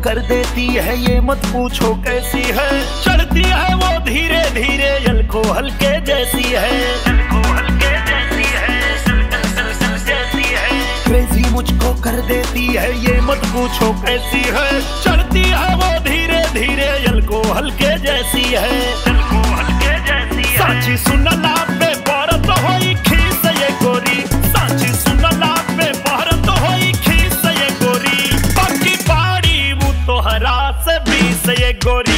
कर देती है ये मत पूछो कैसी है। चढ़ती है वो धीरे धीरे जलको हल्के जैसी है, जलको हल्के जैसी है, जैसी है। क्रेजी मुझको कर देती है ये मत पूछो कैसी है। चढ़ती है वो धीरे धीरे जलको हल्के जैसी है, जलको हल्के जैसी है। साची सुनला पे भारत होई खीस ये गोरी, साची सुनला पे भारत होई खीस ये गोरी। बाकी बाड़ी वो तोहरा से बीस ये गोरी।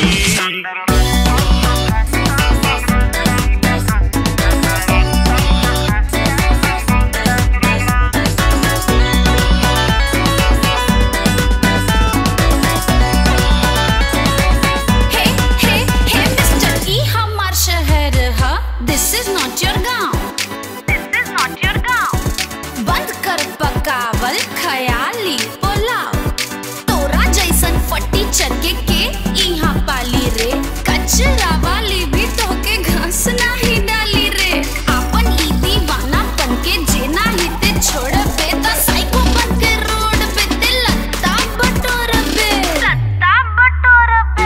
पकावल खयाली पुलाव तोरा जैसन फटी चरके के इहाँ पाली रे। कचरा वाली भी तोके घास नाही डाली रे। आपन ई दीवाना बन के जेना ही ते छोड़बे त साइको बन के रोड पे ते लत्ता बटोरबे, लत्ता बटोरबे।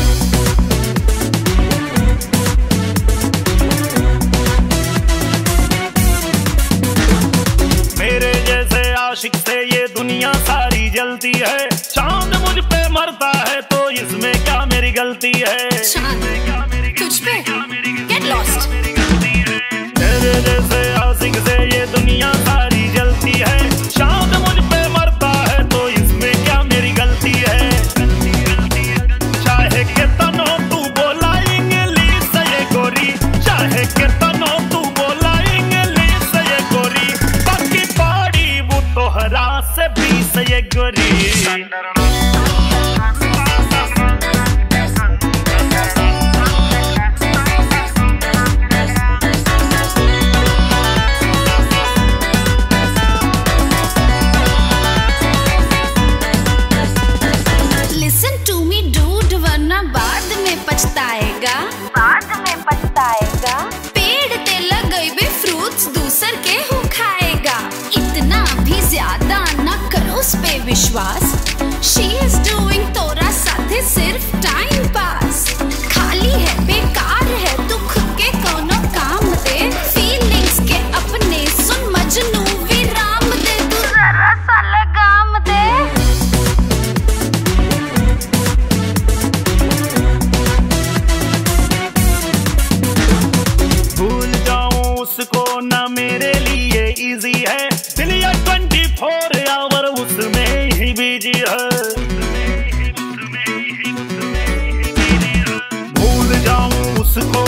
मेरे जैसे आशिक से ये दुनिया सारी जलती है। चांद मुझ पे मरता है तो इसमें क्या मेरी गलती है। चांद तुझ पे गेट लॉस्ट। मेरे जैसे आशिक से ये दुनिया सारी जलती है। चांद मुझ पे मरता है तो इसमें क्या मेरी गलती है। चाहे कितना तू बोला इंग्लिश ये गोरी, चाहे कितना तू बोला इंग्लिश ये गोरी। बाकी बाड़ी वो तोहरा से बीस ये गोरी। Listen to me dude वरना बाद में पछताएगा, बाद में पछताएगा। पेड़ ते लगइबे फ्रूट्स दूसर के हु खाएगा। इतना भी ज्यादा ना करो उस पे विश्वास। She is doing तोरा साथे सिर्फ टाइम पास। खाली है बेकार है तू खुद के कोनो काम दे। फीलिंग्स के अपने सुन मजनू विराम दे, तू जरा सा लगाम दे। भूल जाऊं उसको ना मेरे लिए इजी है। दिल ये 24 आवर उसमें ही बिजी है। भूल जाऊं उसको